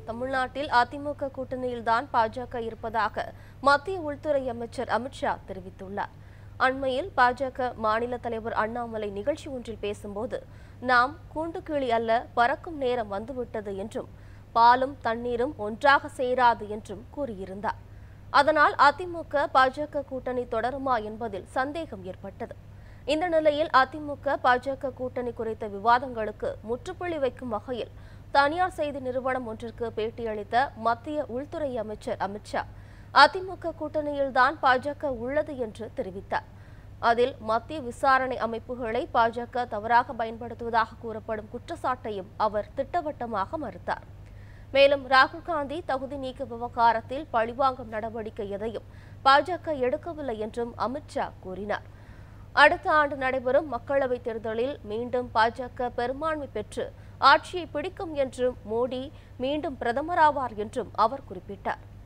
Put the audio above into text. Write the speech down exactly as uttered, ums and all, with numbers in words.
தமிழ்நாட்டில் அதிமுக கூட்டணியில்தான் பாஜக இருப்பதாக மத்திய உள்துறை அமைச்சர் அமித்ஷா தெரிவித்துள்ளார். அண்மையில் பாஜக மாநில தலைவர் அண்ணாமலை நிகழ்ச்சி ஒன்றில் பேசும்போது, நாம் கூண்டுக்கிளி அல்ல, பறக்கும் நேரம் வந்துவிட்டது என்றும், பாலும் தண்ணீரும் ஒன்றாக சேராது என்றும் கூறியிருந்தார். அதனால் அதிமுக பாஜக கூட்டணி தொடருமா என்பதில் சந்தேகம் ஏற்பட்டது. இந்த நிலையில் அதிமுக பாஜக கூட்டணி குறித்த விவாதங்களுக்கு முற்றுப்புள்ளி வைக்கும் வகையில் தனியார் செய்தி நிறுவனம் ஒன்றிற்கு பேட்டியளித்த மத்திய உள்துறை அமைச்சர் அமித்ஷா, அதிமுக கூட்டணியில்தான் பாஜக உள்ளது என்று தெரிவித்தார். அதில் மத்திய விசாரணை அமைப்புகளை பாஜக தவறாக பயன்படுத்துவதாக கூறப்படும் குற்றச்சாட்டையும் அவர் திட்டவட்டமாக மறுத்தார். மேலும் ராகுல் காந்தி தகுதி நீக்க விவகாரத்தில் பழிவாங்கும் நடவடிக்கை எதையும் பாஜக எடுக்கவில்லை என்றும் அமித்ஷா கூறினார். அடுத்த ஆண்டு நடைபெறும் மக்களவைத் தேர்தலில் மீண்டும் பாஜக பெரும்பான்மை பெற்று ஆட்சியை பிடிக்கும் என்றும், மோடி மீண்டும் பிரதமராவார் என்றும் அவர் குறிப்பிட்டார்.